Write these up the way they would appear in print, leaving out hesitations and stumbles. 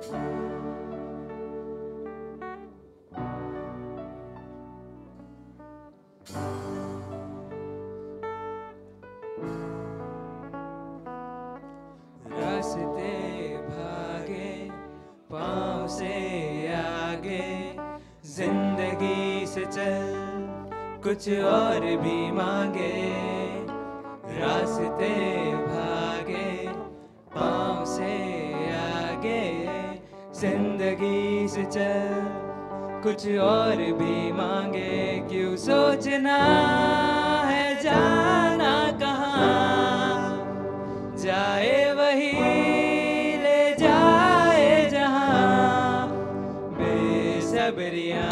रास्ते भागे पाँव से आगे, जिंदगी से चल कुछ और भी मांगे। रास्ते भागे पाँव से आगे, जिंदगी से चल कुछ और भी मांगे। क्यों सोचना है जाना कहाँ, जाए वही ले जाए जहाँ। बेसब्रियाँ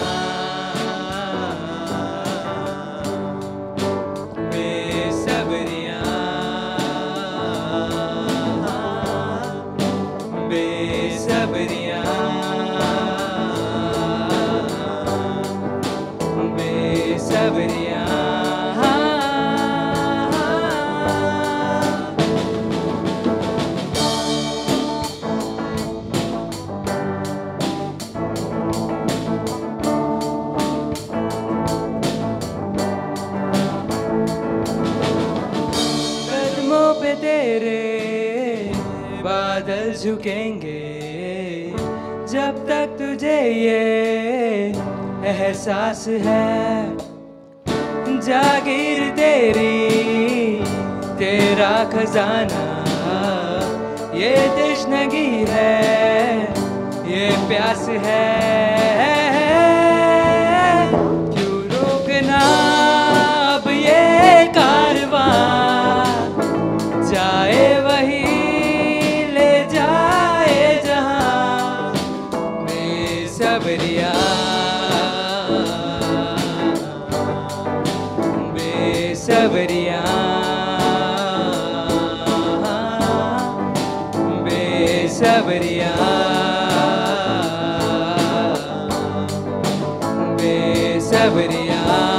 बेसब्रियाँ बेसब्रियाँ बेसब्रियाँ। कदमों पे तेरे बादल झुकेंगे, जब तक तुझे ये एहसास है। जागीर तेरी तेरा खजाना, ये तश्नगी है ये प्यास है। क्यों रोकना अब ये कारवां, जाए वही ले जाए जहाँ। बेसब्रियाँ बेसब्रियाँ बेसब्रियाँ बेसब्रियाँ।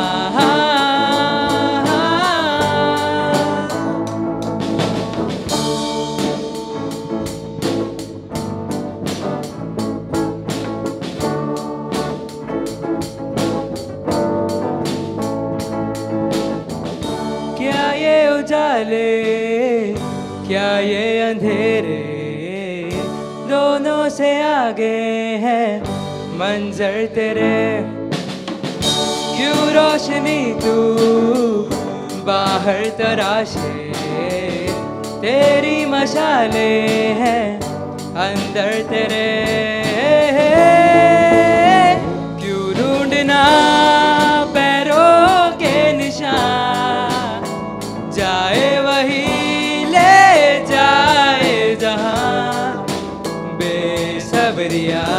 क्या ये उजाले क्या ये अंधेरे, दोनों से आगे है मंजर तेरे। क्यों रोशनी तू बाहर तराशे, तेरी मशाले हैं अंदर तेरे। क्यों ढूंढना पैरों के निशान, जाए वही ले जाए जहाँ। बेसब्रियाँ